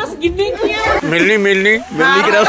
मिलनी करा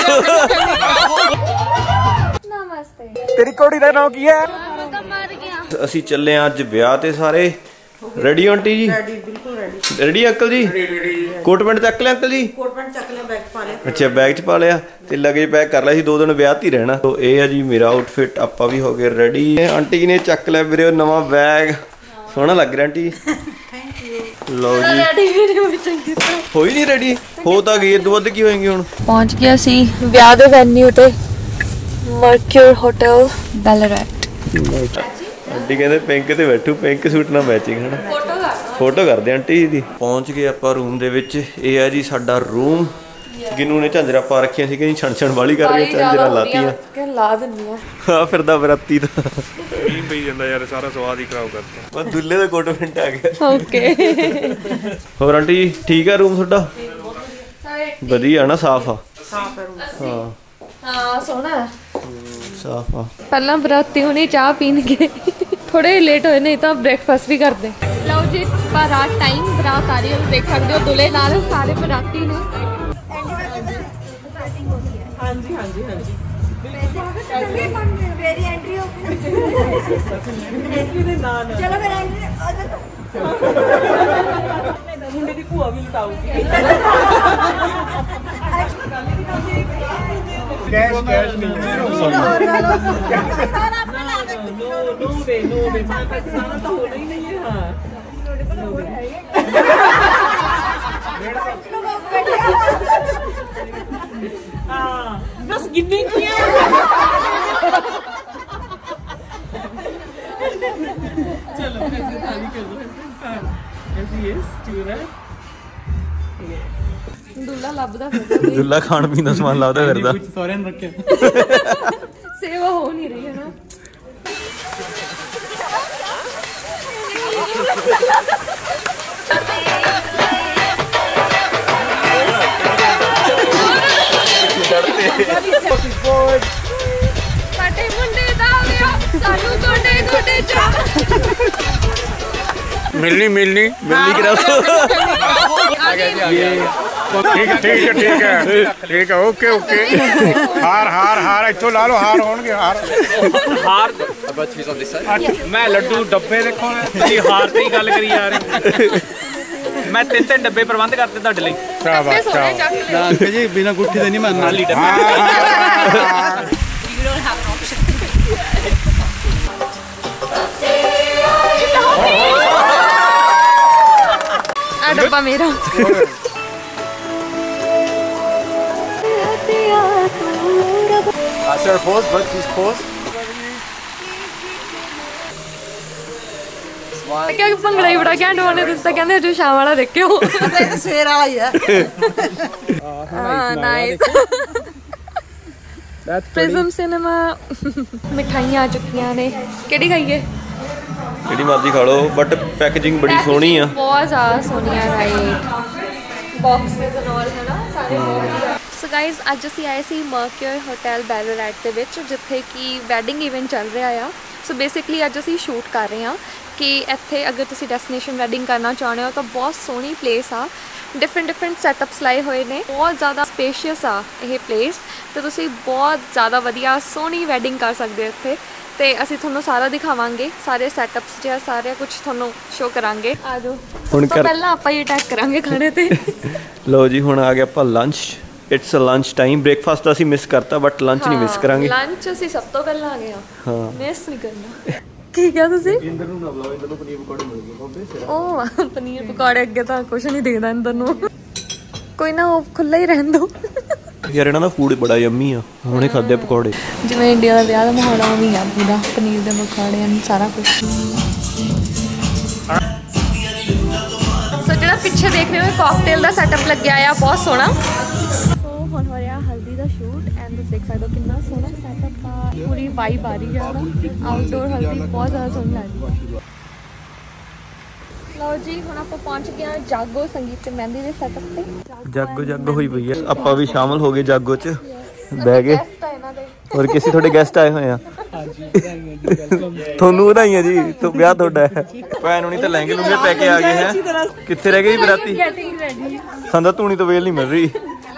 तेरी कोड़ी का नाम की है ਅਸੀਂ ਚੱਲੇ ਆ ਅੱਜ ਵਿਆਹ ਤੇ ਸਾਰੇ ready aunty ji ready uncle ji coat pant चक लिया अंकल जी अच्छा बैग च पा लिया ते लगेज पैक कर लिया सी 2 दिन ब्याह ही रहना तो ये है जी मेरा आउटफिट आपा भी हो गए रेडी आंटी ने चक लिया मेरे नवा बैग सोहना लग रहा आंटी लो जी हो ही नहीं रेडी हो तो गई इदू वध की होएगी हुण पहुंच गया सी ब्याह दे वेन्यू ते मर्क्यूर होटल बैलरैट आंटी कहते पिंक ते बैठू पिंक सूट ना मैचिंग है ना फोटो करते आंटी जी पहुंच गए आप रूम दे विच ये है जी साडा रूम गिनू ने झांजरा पा रखिया सी कि छण वाली कर रही झांजरा लातियां ला दिन्नी हां फिरदा बराती दा नींद पई ਜਾਂਦਾ यार सारा स्वाद ही खराब करता बस दुल्ले दा कोट पैंट आ गया ओके ਹੋਰ आंटी जी ठीक है रूम ਤੁਹਾਡਾ ਵਧੀਆ ਨਾ ਸਾਫ ਆ ਹਾਂ हाँ सोना साफ आ पहला बराती होने चाह पीनगे थोड़े लेट होए नहीं तो ब्रेकफास्ट भी कर दे लो जी बारात टाइम बरात आ रही है देख सकते हो दूल्हे नाल सारे बराती ने हां जी हां जी हां जी मेरी एंट्री हो एंट्री दे नाल चलो फिर एंट्री मुंडे दी भूआ भी लटाऊगी कैश नहीं नो वे सारा तो होना ही नहीं है हां बस गिनने की है चलो ऐसे थाली कर दो ऐसे यस टूरा दूल्हा लभदा फिरदा दूल्हा खान पीन दा सामान लभदा फिरदा कुछ सारे ने रखे सेवा हो नहीं रही है ना ਸਾਡੇ ਮੁੰਡੇ ਦਾ ਵਿਆਹ ਸਾਨੂੰ ਤੁਹਾਡੇ ਚਾ मिलनी करा ठीक है ओके हार इत्थों ला लो हार होणगे हार मैं लड्डू डब्बे देखो जी हार ते ही गल करी जा रहे मैं 3 डब्बे प्रबंध करते तुहाडे लई शाबाश अंकल जी बिना गुट्ठी दे नहीं मैं नाली डब्बे डब्बा मेरा क्या भंगड़ा ही बड़ा घैंट होने तुस कहंदे जो शाम वाला देखियो सवेर वाला ही है हां नाइस प्रिज्म सिनेमा मिठाइयां आ चुकियां ने केड़ी खाइए ਜਿਹੜੀ ਮਰਜ਼ੀ ਖਾ ਲਓ ਬਟ ਪੈਕੇजिंग ਬੜੀ ਸੋਹਣੀ ਆ ਬਹੁਤ ਜ਼ਿਆਦਾ ਸੋਹਣੀ ਆ ਰਾਈਟ ਬਾਕਸਸ ਐਂਡ ਆਲ ਹੈ ਨਾ ਸਾਰੇ ਬਹੁਤ ਸੋ ਗਾਇਜ਼ ਅੱਜ ਅਸੀਂ ਆਏ ਸੀ ਮਰਕਿਊਰ ਹੋਟਲ ਬੈਲਰੈਟ ਦੇ ਵਿੱਚ ਜਿੱਥੇ ਕਿ ਵੈਡਿੰਗ ਇਵੈਂਟ ਚੱਲ ਰਿਹਾ ਆ ਸੋ ਬੇਸਿਕਲੀ ਅੱਜ ਅਸੀਂ ਸ਼ੂਟ ਕਰ ਰਹੇ ਹਾਂ ਕਿ ਇੱਥੇ ਅਗਰ ਤੁਸੀਂ ਡੈਸਟੀਨੇਸ਼ਨ ਵੈਡਿੰਗ ਕਰਨਾ ਚਾਹੁੰਦੇ ਹੋ ਤਾਂ ਬਹੁਤ ਸੋਹਣੀ ਪਲੇਸ ਆ डिफरेंट सैटअप्स लाए हुए ने बहुत ज़्यादा स्पेशियस आ यह प्लेस तो तुसी बहुत ज़्यादा वधिया सोहनी वैडिंग कर सकते हो इत्थे ते असी थोनों सारा दिखावांगे सारे सैटअप्स जो सारे कुछ थोनों शो करांगे आ जाओ हुण पहला आपां ही अटैक करांगे खाने ते लो जी हुण आ गया आपां lunch it's a lunch time breakfast असी मिस करता बट लंच नहीं मिस करांगे लंच असी सब तो पहला आ गए हां मिस नहीं करना ਕੀ ਕਿਹਾ ਤੁਸੀਂ ਇੰਦਰ ਨੂੰ ਨਾ ਬੁਲਾਓ ਇੰਦਰ ਨੂੰ ਪਨੀਰ ਪਕੌੜੇ ਮਿਲਣਗੇ ਬਾਬੇ ਸਿਰ ਉਹ ਪਨੀਰ ਪਕੌੜੇ ਅੱਗੇ ਤਾਂ ਕੁਝ ਨਹੀਂ ਦਿਖਦਾ ਇੰਦਰ ਨੂੰ ਕੋਈ ਨਾ ਉਹ ਖੁੱਲਾ ਹੀ ਰਹਿਣ ਦੋ ਯਾਰ ਇਹਨਾਂ ਦਾ ਫੂਡ ਬੜਾ ਯੰਮੀ ਆ ਹੁਣੇ ਖਾਦੇ ਪਕੌੜੇ ਜਿਵੇਂ ਇੰਡੀਆ ਦਾ ਵਿਆਹ ਦਾ ਮਾਹੌਲ ਆ ਵੀ ਆ ਪੂਰਾ ਪਨੀਰ ਦੇ ਪਕੌੜੇ ਹਨ ਸਾਰਾ ਕੁਝ ਸੋ ਜਿਹੜਾ ਪਿੱਛੇ ਦੇਖ ਰਹੇ ਹੋ ਕਾਕਟੇਲ ਦਾ ਸੈਟਅਪ ਲੱਗਿਆ ਆ ਬਹੁਤ ਸੋਹਣਾ ਸੋ ਹੁਣ ਹੋ ਰਿਹਾ ਹਲਦੀ ਦਾ ਸ਼ੂਟ ਐਂਡ ਤੁਸੀਂ ਦੇਖ ਸਕਦੇ ਹੋ ਕਿੰਨਾ ਸੋਹਣਾ ਸੈਟਅਪ ਆ पूरी वाइब आ रही है आउटडोर हल्दी बहुत ज़्यादा सोहनी लग रही है लो जी हुण आपां पहुंच गए जागो संगीत ते मेहंदी दे सेटअप ते जागो हुई पई है आपां भी शामिल हो गए जागो च बह गए ਹੋਰ ਕਿਸੇ ਤੁਹਾਡੇ ਗੈਸਟ ਆਏ ਹੋਏ ਆ? ਤੁਹਾਨੂੰ ਵਧਾਈਆਂ ਜੀ, ਤੂੰ ਵਿਆਹ ਤੁਹਾਡਾ ਹੈ। ਭੈਣ ਹੁਣੀ ਤਾਂ ਲਹਿੰਗੇ ਲੂੰਗੇ ਪੈ ਕੇ ਆ ਗਏ ਹੈ। ਕਿੱਥੇ ਰਹਿ ਗਈ ਬਰਾਤੀ? ਸਾਨੂੰ ਧੂਣੀ ਤੋਂ ਵੇਲ ਨਹੀਂ ਮਿਲ ਰਹੀ।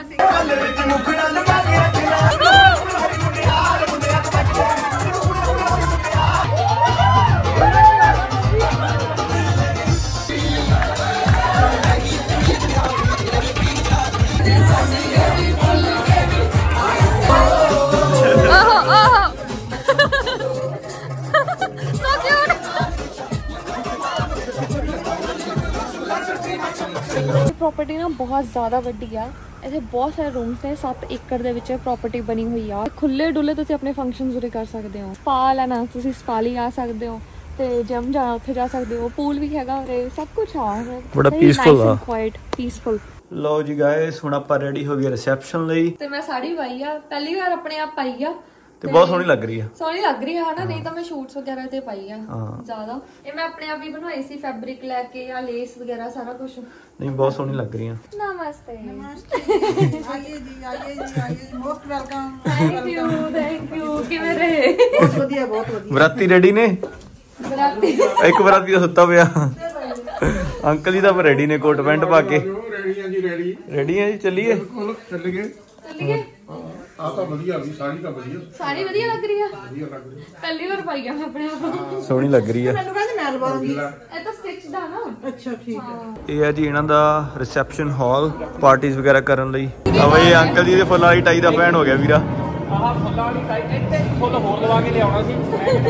प्रॉपर्टी ना बहुत ज़्यादा वड्डी आ। इत्थे बहुत सारे रूम्स ने। 7 एकड़ ਦੇ ਵਿੱਚ प्रॉपर्टी बनी हुई आ। खुले डुले ਤੁਸੀਂ ਆਪਣੇ ਫੰਕਸ਼ਨਸ ਉਰੇ ਕਰ ਸਕਦੇ ਹੋ। ਸਪਾ ਲੈਣਾ ਤੁਸੀਂ ਸਪਾ ਲਈ ਆ ਸਕਦੇ ਹੋ ਤੇ ਜਿਮ ਜਾਣਾ ਉੱਥੇ ਜਾ ਸਕਦੇ ਹੋ। ਪੂਲ ਵੀ ਹੈਗਾ ਉਰੇ, ਸਭ ਕੁਝ ਆ। ਬੜਾ ਪੀਸਫੁਲ ਆ, ਕੁਆਇਟ ਪੀਸਫੁਲ। ਲਓ ਜੀ ਗਾਇਸ, ਹੁਣ ਆਪਾਂ ਰੈਡੀ ਹੋ ਗਏ ਰਿਸੈਪਸ਼ਨ ਲਈ। ਤੇ ਮੈਂ ਸਾੜੀ ਪਾਈ ਆ, ਪਹਿਲੀ ਵਾਰ ਆਪਣੇ ਆਪ ਪਾਈ ਆ ਤੇ ਬਹੁਤ ਸੋਹਣੀ ਲੱਗ ਰਹੀ ਆ। ਸੋਹਣੀ ਲੱਗ ਰਹੀ ਆ ਨਾ, ਨਹੀਂ ਤਾਂ ਮੈਂ ਸ਼ੂਟਸ ਵਗੈਰਾ ਤੇ ਪਾਈ ਆ ਜ਼ਿਆਦਾ। ਇਹ ਮੈਂ ਆਪਣੇ ਆਪ ਹੀ ਬਣਵਾਈ ਸੀ, ਫੈਬਰਿਕ ਲੈ ਕੇ ਆ, ਲੇਸ ਵਗੈਰਾ ਸਾਰਾ ਕੁਝ। ਨਹੀਂ ਬਹੁਤ ਸੋਹਣੀ ਲੱਗ ਰਹੀ ਆ। ਨਮਸਤੇ। ਆਈਏ ਜੀ ਮੋਸਟ ਵੈਲਕਮ। Thank you. ਕਿਵੇਂ ਰਹੇ? ਬਹੁਤ ਵਧੀਆ, ਬਹੁਤ ਵਧੀਆ। ਬਰਾਤੀ ਰੈਡੀ ਨੇ? ਬਰਾਤੀ ਇੱਕ ਬਰਾਤੀ ਦਾ ਸੁੱਤਾ ਪਿਆ। ਅੰਕਲ ਜੀ ਤਾਂ ਰੈਡੀ ਨੇ, ਕੋਟ ਪੈਂਟ ਪਾ ਕੇ। ਰੈਡੀ ਆ ਜੀ, ਰੈਡੀ ਆ ਜੀ, ਚੱਲੀਏ। ਚੱਲੀਏ। ਆ ਤਾਂ ਵਧੀਆ ਵੀ, ਸਾੜੀ ਤਾਂ ਵਧੀਆ। ਸਾੜੀ ਵਧੀਆ ਲੱਗ ਰਹੀ ਆ। ਵਧੀਆ ਲੱਗ ਰਹੀ। ਪਹਿਲੀ ਵਾਰ ਪਾਈ ਆ ਮੈਂ ਆਪਣੇ ਆਪ। ਸੋਹਣੀ ਲੱਗ ਰਹੀ ਆ। ਮੈਨੂੰ ਕਹਿੰਦੇ ਮੈਂ ਲਵਾਉਂਗੀ। ਇਹ ਤਾਂ ਸਟਿਚਡ ਆ ਨਾ। ਅੱਛਾ ਠੀਕ ਹੈ। ਇਹ ਹੈ ਜੀ ਇਹਨਾਂ ਦਾ ਰਿਸੈਪਸ਼ਨ ਹਾਲ, ਪਾਰਟੀਆਂ ਵਗੈਰਾ ਕਰਨ ਲਈ। ਆ ਬਈ ਅੰਕਲ ਜੀ ਦੇ ਫੁੱਲਾਂ ਵਾਲੀ ਟਾਈ ਦਾ ਫੈਨ ਹੋ ਗਿਆ ਵੀਰਾ। ਆਹ ਫੁੱਲਾਂ ਵਾਲੀ ਟਾਈ ਇੱਥੇ ਫੁੱਲ ਹੋਰ ਲਵਾ ਕੇ ਲਿਆਉਣਾ ਸੀ।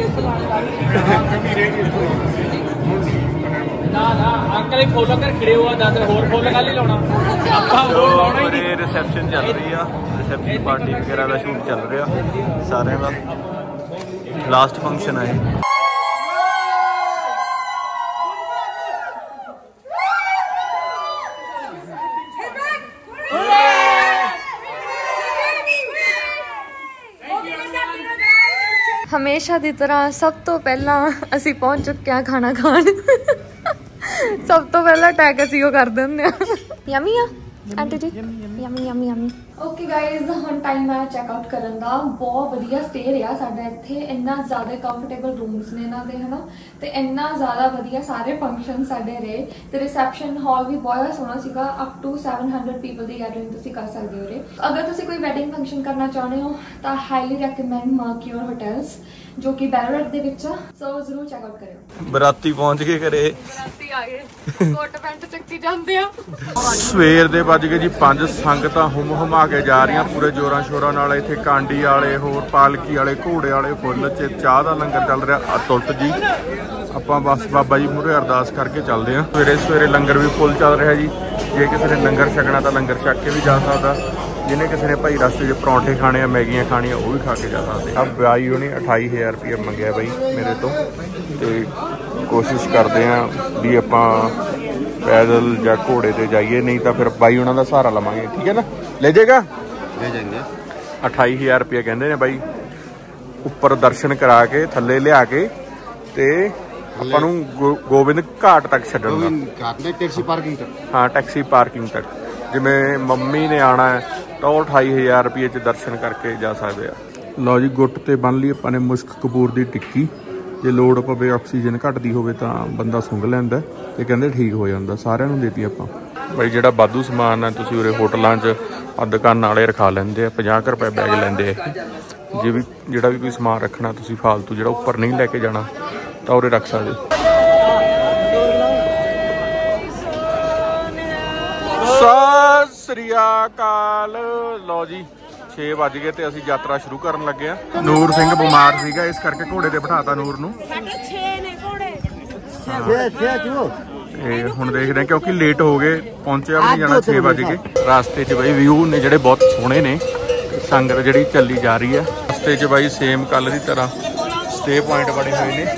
ਨਾ ਅੰਕਲ ਇਹ ਫੁੱਲ ਕਰ ਖੜੇ ਹੋਆ, ਦੱਸ ਹੋਰ ਫੁੱਲ ਕੱਲ ਹੀ ਲਾਉਣਾ ਆਪਾਂ। ਹੋਰ ਲਾਉਣਾ ਹੀ ਨਹੀਂ। ਰਿਸੈਪਸ਼ਨ ਚੱਲ ਰਹੀ ਆ, ਰਿਸੈਪਸ਼ਨ ਪਾਰਟੀ ਵਗੈਰਾ ਦਾ ਸ਼ੂਟ ਚੱਲ ਰਿਹਾ ਸਾਰਿਆਂ ਦਾ। ਲਾਸਟ ਫੰਕਸ਼ਨ ਹੈ। ਹਮੇਸ਼ਾ ਦੀ ਤਰ੍ਹਾਂ ਸਭ ਤੋਂ ਪਹਿਲਾਂ ਅਸੀਂ ਪਹੁੰਚ ਚੁੱਕੇ ਹਾਂ ਖਾਣਾ ਖਾਣ। ਸਭ ਤੋਂ ਪਹਿਲਾਂ ਟੈਗ ਅਸੀਂ ਉਹ ਕਰਦੇ ਹੁੰਦੇ ਆ। ਯਮੀ ਆ aunty ji, yummy. Okay guys, ਹੁਣ ਟਾਈਮ ਹੈ ਚੈੱਕ ਆਊਟ ਕਰਨ ਦਾ। ਬਹੁਤ ਵਧੀਆ ਸਟੇ ਰਿਹਾ ਸਾਡਾ ਇੱਥੇ। ਇੰਨਾ ਜ਼ਿਆਦਾ ਕੰਫਰਟੇਬਲ ਰੂਮਸ ਨੇ ਇਹਨਾਂ ਦੇ, ਹਨਾ, ਤੇ ਇੰਨਾ ਜ਼ਿਆਦਾ ਵਧੀਆ ਸਾਰੇ ਫੰਕਸ਼ਨ ਸਾਡੇ ਰਹੇ। ਤੇ ਰਿਸੈਪਸ਼ਨ ਹਾਲ ਵੀ ਬਹੁਤ ਸੋਹਣਾ ਸੀਗਾ। ਅਪ ਟੂ 700 ਪੀਪਲ ਦੀ ਗੈਦਰਿੰਗ ਤੁਸੀਂ ਕਰ ਸਕਦੇ ਹੋ ਉਰੇ। ਅਗਰ ਤੁਸੀਂ ਕੋਈ ਵੈਡਿੰਗ ਫੰਕਸ਼ਨ ਕਰਨਾ ਚਾਹੁੰਦੇ ਹੋ ਤਾਂ ਹਾਈਲੀ ਰეკਮੈਂਡ ਮਰਕਿਊਰ ਹੋਟਲਸ, ਜੋ ਕਿ ਬੈਲਰੇਟ ਦੇ ਵਿੱਚ ਆ। ਸੋ ਜ਼ਰੂਰ ਚੈੱਕ ਆਊਟ ਕਰਿਓ। ਬਰਾਤੀ ਪਹੁੰਚ ਗਏ ਘਰੇ। ਬਰਾਤੀ ਆ ਗਏ, ਕੋਟ ਪੈਂਟ ਚੱਕੀ ਜਾਂਦੇ ਆ। ਸਵੇਰ ਦੇ ਵੱਜ ਗਏ ਜੀ 5। ਸੰਗਤਾਂ ਹੁਮਾ ਕੇ ਜਾ ਰਹੀਆਂ ਪੂਰੇ ਜੋਰਾਂ ਸ਼ੋਰਾਂ ਨਾਲ। ਇੱਥੇ ਕਾਂਡੀ ਵਾਲੇ, ਹੋਰ ਪਾਲਕੀ ਵਾਲੇ, ਘੋੜੇ ਵਾਲੇ, ਫੁੱਲ ਚ ਚਾਹ ਦਾ ਲੰਗਰ ਚੱਲ ਰਿਹਾ ਅਤੁੱਟ ਜੀ। ਆਪਾਂ ਬਸ ਬਾਬਾ ਜੀ ਮੂਹਰੇ ਅਰਦਾਸ ਕਰਕੇ ਚੱਲਦੇ ਹਾਂ। ਸਵੇਰੇ ਲੰਗਰ ਵੀ ਫੁੱਲ ਚੱਲ ਰਿਹਾ ਜੀ। ਜੇ ਕਿਸੇ ਨੇ ਲੰਗਰ ਛਕਣਾ ਤਾਂ ਲੰਗਰ ਛਕ ਕੇ ਵੀ ਜਾ ਸਕਦਾ। ਜਿਹਨੇ ਕਿਸੇ ਨੇ ਭਾਈ ਰਸਤੇ 'ਚ ਪਰੌਂਠੇ ਖਾਣੇ ਆ, ਮੈਗੀਆਂ ਖਾਣੀਆਂ, ਉਹ ਵੀ ਖਾ ਕੇ ਜਾ ਸਕਦੇ ਆ। ਬਾਈ ਉਹਨੇ 28000 ਰੁਪਏ ਮੰਗਿਆ ਬਾਈ ਮੇਰੇ ਤੋਂ, ਤੇ ਕੋਸ਼ਿਸ਼ ਕਰਦੇ ਆ ਵੀ ਆਪਾਂ ਪੈਦਲ ਜਾਂ ਘੋੜੇ ਤੇ ਜਾਈਏ, ਨਹੀਂ ਤਾਂ ਫਿਰ ਬਾਈ ਉਹਨਾਂ ਦਾ ਸਹਾਰਾ ਲਵਾਂਗੇ। ਠੀਕ ਹੈ ਨਾ? ਲੈ ਜਾਏਗਾ? ਲੈ ਜਾਏਂਗੇ। 28000 ਰੁਪਏ ਕਹਿੰਦੇ ਨੇ ਬਾਈ। ਉੱਪਰ ਦਰਸ਼ਨ ਕਰਾ ਕੇ ਥੱਲੇ ਲਿਆ ਕੇ ਤੇ ਆਪਾਂ ਨੂੰ ਗੋਬਿੰਦ ਘਾਟ ਤੱਕ ਛੱਡਣ ਦਾ। ਟੈਕਸੀ ਪਾਰਕਿੰਗ ਤੱਕ। ਹਾਂ, ਟੈਕਸੀ ਪਾਰਕਿੰਗ ਤੱਕ। ਜਿਵੇਂ ਮੰਮੀ ਨੇ ਆਉਣਾ ਹੈ ਤਾਂ ਉਹ 28000 ਰੁਪਏ 'ਚ ਦਰਸ਼ਨ ਕਰਕੇ ਜਾ ਸਕਦੇ ਆ। ਲਓ ਜੀ, ਗੁੱਟ ਤੇ ਬੰਨ ਲਈ ਆਪਾਂ ਨੇ ਮੁਸ਼ਕ ਕਪੂਰ ਦੀ ਟਿੱਕੀ। ਜੇ ਲੋੜ ਪਵੇ, ਆਕਸੀਜਨ ਘਟਦੀ ਹੋਵੇ ਤਾਂ ਬੰਦਾ ਸੁੰਘ ਲੈਂਦਾ ਤੇ ਕਹਿੰਦੇ ਠੀਕ ਹੋ ਜਾਂਦਾ। ਸਾਰਿਆਂ ਨੂੰ ਦੇਤੀ ਆਪਾਂ। ਬਾਈ ਜਿਹੜਾ ਵਾਧੂ ਸਮਾਨ ਹੈ ਤੁਸੀਂ ਉਰੇ ਹੋਟਲਾਂ 'ਚ ਦੁਕਾਨਾਂ ਵਾਲੇ ਰਖਾ ਲੈਂਦੇ ਆ। 50 ਰੁਪਏ ਬੈਗ ਲੈਂਦੇ ਆ। ਜੇ ਵੀ ਜਿਹੜਾ ਵੀ ਕੋਈ ਸਮਾਨ ਰੱਖਣਾ ਤੁਸੀਂ ਫਾਲਤੂ, ਜਿਹੜਾ ਉੱਪਰ ਨਹੀਂ ਲੈ ਕੇ ਜਾਣਾ, ਤਾਂ ਉਰੇ ਰੱਖ ਸਕਦੇ। ਸਤਿ ਸ੍ਰੀ ਅਕਾਲ। ਲਓ ਜੀ, 6 ਵੱਜ ਗਏ ਤੇ ਅਸੀਂ ਯਾਤਰਾ ਸ਼ੁਰੂ ਕਰਨ ਲੱਗੇ ਆ। ਨੂਰ ਸਿੰਘ ਬਿਮਾਰ ਸੀਗਾ, ਇਸ ਕਰਕੇ ਘੋੜੇ ਤੇ ਬਿਠਾਤਾ ਨੂਰ ਨੂੰ। ਸਾਡੇ 6 ਨੇ ਘੋੜੇ। ਤੇ ਹੁਣ ਦੇਖਦੇ ਆ, ਕਿਉਂਕਿ ਲੇਟ ਹੋ ਗਏ, ਪਹੁੰਚਿਆ ਵੀ ਨਹੀਂ ਜਾਣਾ। 6 ਵੱਜ ਗਏ। ਰਾਸਤੇ 'ਚ ਬਾਈ ਵਿਊ ਨੇ ਜਿਹੜੇ ਬਹੁਤ ਸੋਹਣੇ ਨੇ। ਸੰਗਤ ਜਿਹੜੀ ਚੱਲੀ ਜਾ ਰਹੀ ਹੈ ਰਸਤੇ 'ਚ ਬਾਈ, ਸੇਮ ਕੱਲ ਦੀ ਤਰ੍ਹਾਂ ਸਟੇ ਪੁਆਇੰਟ ਬਣੇ ਹੋਏ ਨੇ।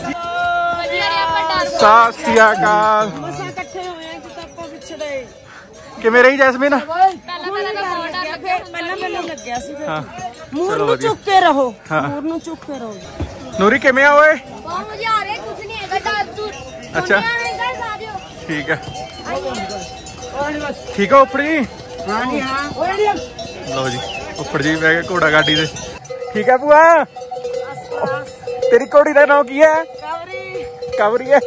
ਸਤਿ ਸ੍ਰੀ ਅਕਾਲ। ਇਕੱਠੇ ਹੋਏ ਆ ਜਿੱਦਾਂ ਆਪਾਂ ਵਿਛੜੇ। ਕਿਵੇਂ ਰਹੀ ਜੈਸਮੀਨ? ਪਹਿਲਾਂ ਮੈਨੂੰ ਲੱਗਿਆ ਸੀ। ਹਾਂ, ਮੂਰ ਨੂੰ ਚੁੱਕ ਕੇ ਰਹੋ, ਮੂਰ ਨੂੰ ਚੁੱਕ ਕੇ ਰਹੋ। ਨੂਰੀ ਕਿਵੇਂ ਆ ਓਏ? बहुत मजा आ रहा है, कुछ नहीं है। अच्छा, ठीक है। ठीक है उफड़ी? हाँ जी हाँ। लो जी, उफड़ जी बह गए घोड़ा गाड़ी से। ठीक है भूआ तेरी घोड़ी का नाम की है कवरी है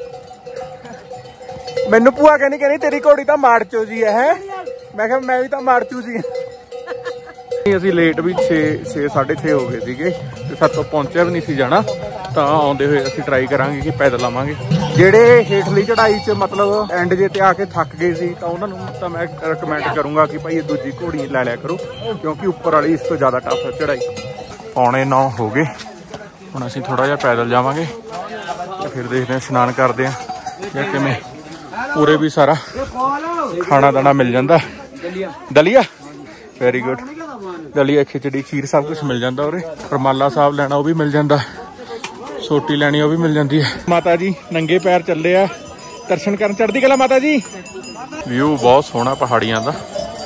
मैनू भूआ कहनी तेरी घोड़ी तो माड़चो जी है मैं कहा मैं भी तो माड़चू जी ਅਸੀਂ ਲੇਟ ਵੀ 6:30 ਹੋ ਗਏ ਸੀਗੇ ਤੇ ਸਾਤੋਂ ਪਹੁੰਚਿਆ ਵੀ ਨਹੀਂ ਸੀ ਜਾਣਾ ਤਾਂ ਆਉਂਦੇ ਹੋਏ ਅਸੀਂ ਟਰਾਈ ਕਰਾਂਗੇ ਕਿ ਪੈਦਲ ਆਵਾਂਗੇ ਜਿਹੜੇ ਹੇਠਲੀ ਚੜਾਈ 'ਚ ਮਤਲਬ ਐਂਡ ਜੇ ਤੇ ਆ ਕੇ ਥੱਕ ਗਏ ਸੀ ਤਾਂ ਉਹਨਾਂ ਨੂੰ ਤਾਂ ਮੈਂ ਰეკਮੈਂਡ ਕਰੂੰਗਾ ਕਿ ਭਾਈ ਇਹ ਦੂਜੀ ਘੋੜੀ ਲੈ ਲਿਆ ਕਰੋ ਕਿਉਂਕਿ ਉੱਪਰ ਵਾਲੀ ਇਸ ਤੋਂ ਜ਼ਿਆਦਾ ਟਫ ਹੈ ਚੜਾਈ 9:15 ਹੋ ਗਏ ਹੁਣ ਅਸੀਂ ਥੋੜਾ ਜਿਹਾ ਪੈਦਲ ਜਾਵਾਂਗੇ ਤੇ ਫਿਰ ਦੇਖਦੇ ਹਾਂ ਇਸ਼ਨਾਨ ਕਰਦੇ ਹਾਂ ਜਾਂ ਕਿਵੇਂ ਪੂਰੇ ਵੀ ਸਾਰਾ ਖਾਣਾ ਦਾਣਾ ਮਿਲ ਜਾਂਦਾ ਦਲੀਆ ਵੈਰੀ ਗੁੱਡ ਦਲੀਆ ਖਿਚੜੀ ਖੀਰ ਸਭ ਕੁਝ ਮਿਲ ਜਾਂਦਾ ਉਰੇ ਰਮਾਲਾ ਸਾਹਿਬ ਲੈਣਾ ਉਹ ਵੀ ਮਿਲ ਜਾਂਦਾ ਸੋਟੀ ਲੈਣੀ ਉਹ ਵੀ ਮਿਲ ਜਾਂਦੀ ਹੈ ਮਾਤਾ ਜੀ ਨੰਗੇ ਪੈਰ ਚੱਲੇ ਆ ਦਰਸ਼ਨ ਕਰਨ ਚੜ੍ਹਦੀ ਕਲਾ ਮਾਤਾ ਜੀ ਵਿਊ ਬਹੁਤ ਸੋਹਣਾ ਪਹਾੜੀਆਂ ਦਾ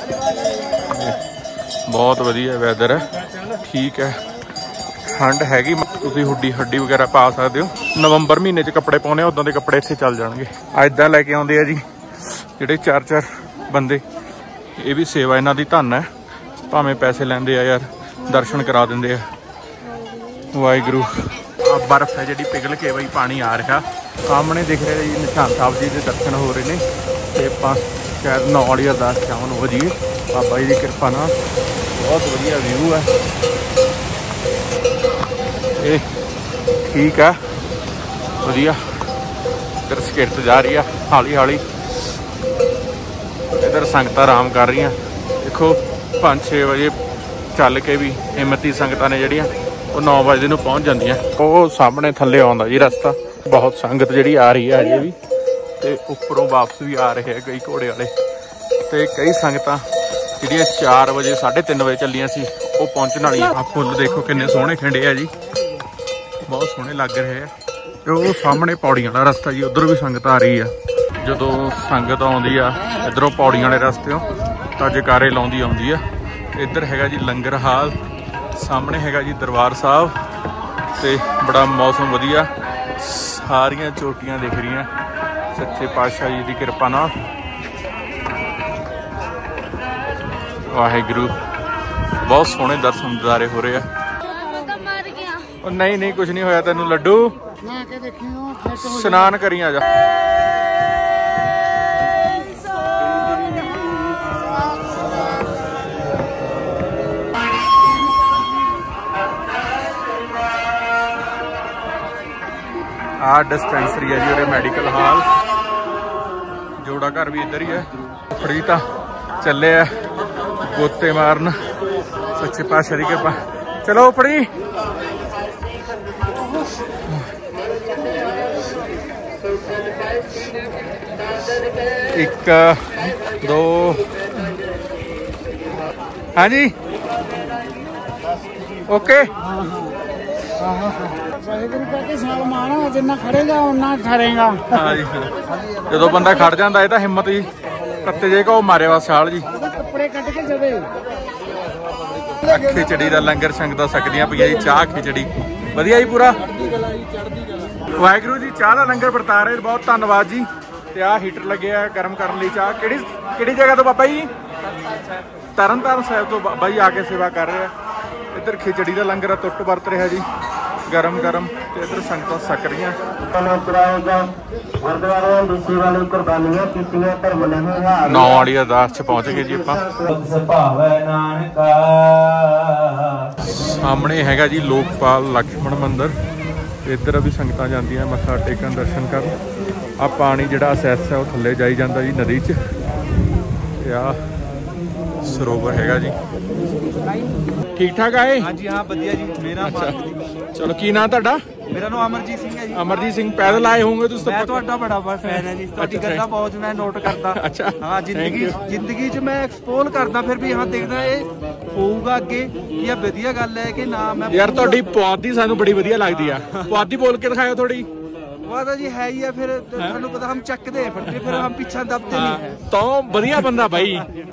ਬਹੁਤ ਵਧੀਆ ਵੈਦਰ ਹੈ ਠੀਕ ਹੈ ਠੰਡ ਹੈਗੀ ਤੁਸੀਂ ਹੁੱਡੀ ਹੱਡੀ ਵਗੈਰਾ ਪਾ ਸਕਦੇ ਹੋ ਨਵੰਬਰ ਮਹੀਨੇ 'ਚ ਕੱਪੜੇ ਪਾਉਣੇ ਉਦਾਂ ਦੇ ਕੱਪੜੇ ਇੱਥੇ ਚੱਲ ਜਾਣਗੇ ਇੱਦਾਂ ਲੈ ਕੇ ਆਉਂਦੇ ਆ ਜੀ ਜਿਹੜੇ 4-4 ਬੰਦੇ ਇਹ ਵੀ ਸੇਵਾ ਇਹਨਾਂ ਦੀ ਧੰਨ ਹੈ ਭਾਵੇਂ ਪੈਸੇ ਲੈਂਦੇ ਆ ਯਾਰ ਦਰਸ਼ਨ ਕਰਾ ਦਿੰਦੇ ਆ ਵਾਹਿਗੁਰੂ ਆ ਬਰਫ਼ ਹੈ ਜਿਹੜੀ ਪਿਘਲ ਕੇ ਬਈ ਪਾਣੀ ਆ ਰਿਹਾ ਸਾਹਮਣੇ ਦਿਖ ਰਿਹਾ ਜੀ ਨਿਸ਼ਾਨ ਸਾਹਿਬ ਜੀ ਦੇ ਦਰਸ਼ਨ ਹੋ ਰਹੇ ਨੇ ਤੇ ਆਪਾਂ ਸ਼ਾਇਦ 9 ਵਾਲੀ ਅਰਦਾਸ ਸ਼ਾਮ ਨੂੰ ਹੋ ਜਾਈਏ ਬਾਬਾ ਜੀ ਦੀ ਕਿਰਪਾ ਨਾਲ ਬਹੁਤ ਵਧੀਆ ਵਿਊ ਹੈ ਇਹ ਠੀਕ ਆ ਵਧੀਆ ਇੱਧਰ ਸਕਿਰਤ ਜਾ ਰਹੀ ਆ ਹੌਲੀ ਹੌਲੀ ਇੱਧਰ ਸੰਗਤਾਂ ਆਰਾਮ ਕਰ ਰਹੀਆਂ ਦੇਖੋ 5-6 ਵਜੇ ਚੱਲ ਕੇ ਵੀ ਹਿੰਮਤੀ ਸੰਗਤਾਂ ਨੇ ਜਿਹੜੀਆਂ ਉਹ 9 ਵਜੇ ਨੂੰ ਪਹੁੰਚ ਜਾਂਦੀਆਂ ਉਹ ਸਾਹਮਣੇ ਥੱਲੇ ਆਉਂਦਾ ਜੀ ਰਸਤਾ ਬਹੁਤ ਸੰਗਤ ਜਿਹੜੀ ਆ ਰਹੀ ਹੈ ਅਜੇ ਵੀ ਤੇ ਉੱਪਰੋਂ ਵਾਪਸ ਵੀ ਆ ਰਹੇ ਆ ਕਈ ਘੋੜੇ ਵਾਲੇ ਤੇ ਕਈ ਸੰਗਤਾਂ ਜਿਹੜੀਆਂ 4 ਵਜੇ 3:30 ਵਜੇ ਚੱਲੀਆਂ ਸੀ ਉਹ ਪਹੁੰਚਣ ਵਾਲੀਆਂ ਆ ਫੁੱਲ ਦੇਖੋ ਕਿੰਨੇ ਸੋਹਣੇ ਖਿੰਡੇ ਆ ਜੀ ਬਹੁਤ ਸੋਹਣੇ ਲੱਗ ਰਹੇ ਆ ਤੇ ਉਹ ਸਾਹਮਣੇ ਪੌੜੀਆਂ ਵਾਲਾ ਰਸਤਾ ਜੀ ਉਧਰ ਵੀ ਸੰਗਤ ਆ ਰਹੀ ਆ ਜਦੋਂ ਸੰਗਤ ਆਉਂਦੀ ਆ ਇਧਰੋਂ ਪੌੜੀਆਂ ਵਾਲੇ ਰਸਤਿਓਂ ਤਾਂ ਜਕਾਰੇ ਲਾਉਂਦੀ ਆਉਂਦੀ ਆ ਇੱਧਰ ਹੈਗਾ ਜੀ ਲੰਗਰ ਹਾਲ ਸਾਹਮਣੇ ਹੈਗਾ ਜੀ ਦਰਬਾਰ ਸਾਹਿਬ ਤੇ ਬੜਾ ਮੌਸਮ ਵਧੀਆ ਸਾਰੀਆਂ ਚੋਟੀਆਂ ਦਿਖ ਰਹੀਆਂ ਸੱਚੇ ਪਾਤਸ਼ਾਹ ਜੀ ਦੀ ਕਿਰਪਾ ਨਾਲ ਵਾਹਿਗੁਰੂ ਬਹੁਤ ਸੋਹਣੇ ਦਰਸ਼ਨ ਦਿਦਾਰੇ ਹੋ ਰਹੇ ਆ ਉਹ ਨਹੀਂ ਕੁਝ ਨਹੀਂ ਹੋਇਆ ਤੈਨੂੰ ਲੱਡੂ ਇਸ਼ਨਾਨ ਕਰੀ ਆ ਜਾ ਆ ਡਿਸਪੈਂਸਰੀ ਹੈ ਜੀ ਉਰੇ ਮੈਡੀਕਲ ਹਾਲ ਜੋੜਾ ਘਰ ਵੀ ਇੱਧਰ ਹੀ ਹੈ ਫੜੀ ਤਾਂ ਚੱਲੇ ਆ ਗੋਤੇ ਮਾਰਨ ਸੱਚੇ ਪਾਤਸ਼ਾਹ ਦੀ ਕਿਰਪਾ ਚਲੋ ਫੜੀ 1 2 हाँ जी ओके जिन्ना खड़ेगा उन्ना ठहरेगा हाँ जी जो बंदा खड़ जाता है हिम्मत ही कत्ते जे को मारे बस साल जी कपड़े कट के जदे खिचड़ी का लंगर संगत सकदियां पईयां जी चाह खिचड़ी वधिया जी पूरा वाहिगुरू जी चाह का लंगर वरता रहे बहुत धन्नवाद जी ते आ हीटर लगे आ गर्म करने लई चाह किहड़ी जगह तो बाबा जी तरन तारण साहिब तो बाबा जी आके सेवा कर रहे हैं इधर खिचड़ी का लंगर टुट वरत रहा जी गरम गरम ते इधर संगत सक रही नौ वाली अरदास च पहुंच गए जी सामने हैगा जी लोकपाल लक्ष्मण मंदिर इधर भी संगतां जांदियां मत्था टेकन दर्शन कर आ पानी जिहड़ा असैस है वो थल्ले जाई जांदा जी नदी च आ सरोवर हैगा जी ठीक ठाक आए हाँ जी हाँ बढ़िया जी मेरा चलो की नाम तुहाडा मेरा नाम अमरजीत सिंह है जी अमरजीत सिंह पैदल आए होंगे तुस मैं तुहाडा बड़ा फैन है जी तुहाडी गल्लां बहुत मैं नोट करदा अच्छा हाँ जिंदगी च मैं एक्सप्लोर करदा फिर भी हाँ देखदा ये होऊगा अगे या वधिया गल है कि ना मैं यार तुहाडी पुआधी सानू बड़ी वधिया लगदी आ पुआधी बोल के दिखाओ थोड़ी वादा जी है ही है फिर थानू पता हम चकदे फटके फिर हम पीछे दबते नहीं है तो बढ़िया बंदा भाई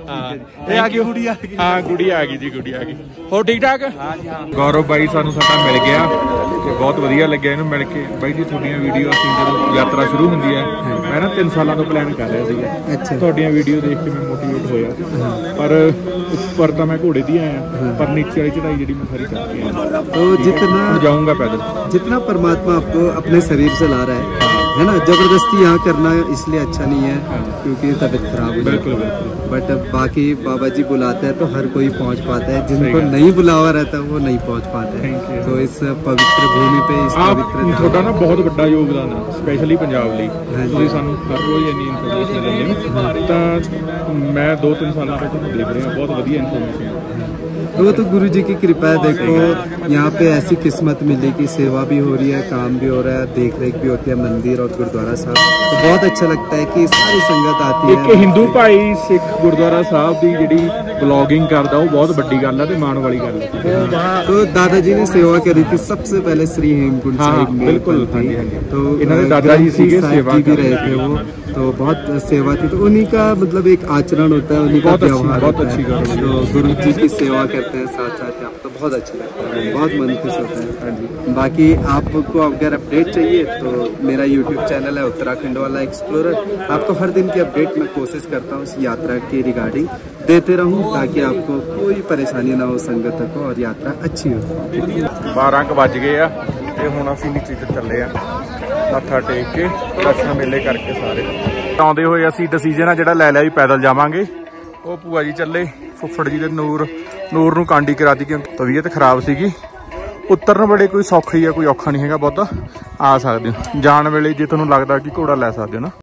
ਇਹ ਆ ਗਈ ਕੁੜੀ ਆ ਗਈ। ਹਾਂ ਗੁੜੀ ਆ ਗਈ ਜੀ, ਗੁੜੀ ਆ ਗਈ। ਹੋਰ ਠੀਕ ਠਾਕ? ਗੌਰਵ ਬਾਈ ਸਾਨੂੰ ਸਾਡਾ ਮਿਲ ਗਿਆ ਤੇ ਬਹੁਤ ਵਧੀਆ ਲੱਗਿਆ ਇਹਨੂੰ ਮਿਲ ਕੇ। ਬਾਈ ਜੀ ਤੁਹਾਡੀਆਂ ਵੀਡੀਓ ਅਸੀਂ ਜਦੋਂ ਯਾਤਰਾ ਸ਼ੁਰੂ ਹੁੰਦੀ ਹੈ, ਮੈਂ ਨਾ 3 ਸਾਲਾਂ ਤੋਂ ਪਲਾਨ ਕਰ ਰਿਹਾ ਸੀਗਾ। ਅੱਛਾ। ਤੁਹਾਡੀਆਂ ਵੀਡੀਓ ਦੇਖ ਕੇ ਮੈਂ ਮੋਟੀਵੇਟ ਹੋਇਆ, ਪਰ ਉੱਪਰ ਤਾਂ ਮੈਂ ਘੋੜੇ ਦੀ आया पर नीचे वाली चढ़ाई जी मैं सारी करके आया। तो जितना जाऊंगा पैदल, जितना परमात्मा आपको अपने शरीर से ला रहा है ना, जबरदस्ती यहाँ करना इसलिए अच्छा नहीं है क्योंकि तबीयत खराब हो जाती है। बट बाकी बाबा जी बुलाते हैं तो हर कोई पहुँच पाता है, जिनको नहीं बुलावा रहता वो नहीं पहुँच पाते हैं। तो इस पवित्र भूमि पे इस पवित्र ਤੁਹਾਡਾ ਨਾ ਬਹੁਤ ਵੱਡਾ ਯੋਗਦਾਨ ਹੈ ਸਪੈਸ਼ਲੀ ਪੰਜਾਬ ਲਈ। ਤੁਸੀਂ ਸਾਨੂੰ ਹਰ ਰੋਜ਼ ਇੰਨੀ ਇਨਫੋਰਮੇਸ਼ਨ ਦਿੰਦੇ ਹੋ, ਤਾਂ ਮੈਂ 2-3 ਸਾਲਾਂ ਤੋਂ ਤੁਹਾਨੂੰ ਦੇਖ ਰਿਹਾ, ਬਹੁਤ ਵਧੀਆ ਇਨਫੋਰਮੇਸ਼ਨ। वो तो गुरु जी की कृपा है। देखो यहाँ पे ऐसी किस्मत मिली कि सेवा भी हो रही है, काम भी हो रहा है, देख रेख भी होती है मंदिर और गुरुद्वारा साहब। तो बहुत अच्छा लगता है कि सारी संगत आती है। एक हिंदू भाई सिख गुरुद्वारा साहब की जिहड़ी ब्लॉगिंग करदा वो बहुत बड़ी गल है ते माण वाली गल है। तो दादाजी ने सेवा करी थी सबसे पहले श्री हेमकुंड साहिब में। बिल्कुल। तो इन्होंने दादाजी सीगे सेवा भी रहे थे वो, तो बहुत सेवा थी। तो उन्हीं का मतलब एक आचरण होता है, उन्हीं का व्यवहार होता है। तो गुरु जी की सेवा करते हैं साथ साथ यहाँ तो बहुत अच्छा लगता है, बहुत मन खुश होता है। बाकी आपको अगर अपडेट चाहिए तो मेरा YouTube चैनल है उत्तराखंड वाला एक्सप्लोरर। आपको हर दिन की अपडेट मैं कोशिश करता हूँ इस यात्रा के रिगार्डिंग देते रहूँ, ताकि आपको कोई परेशानी ना हो, संगत को, और यात्रा अच्छी हो। 12 बज गए आ ते हुण असीं नीचे ਚੱਲੇ ਆ ਮੱਥਾ ਟੇਕ ਕੇ ਦਰਸ਼ਨ ਮੇਲੇ ਕਰਕੇ ਸਾਰੇ। ਆਉਂਦੇ ਹੋਏ ਅਸੀਂ ਡਿਸੀਜਨ ਆ ਜਿਹੜਾ ਲੈ ਲਿਆ ਵੀ ਪੈਦਲ ਜਾਵਾਂਗੇ। ਉਹ ਭੂਆ ਜੀ ਚੱਲੇ, ਫੁੱਫੜ ਜੀ ਦੇ ਨੂਰ ਨੂੰ ਕਾਂਡੀ ਕਰਾਤੀ ਕਿਉਂਕਿ ਤਬੀਅਤ ਖਰਾਬ ਸੀਗੀ। ਉਤਰਨ ਵੇਲੇ ਕੋਈ ਸੌਖਾ ਹੀ ਆ, ਕੋਈ ਔਖਾ ਨਹੀਂ ਹੈਗਾ ਬਹੁਤਾ, ਆ ਸਕਦੇ ਹੋ। ਜਾਣ ਵੇਲੇ ਜੇ ਤੁਹਾਨੂੰ ਲੱਗਦਾ ਕਿ ਘੋੜਾ ਲੈ ਸਕਦੇ ਹੋ ਨਾ।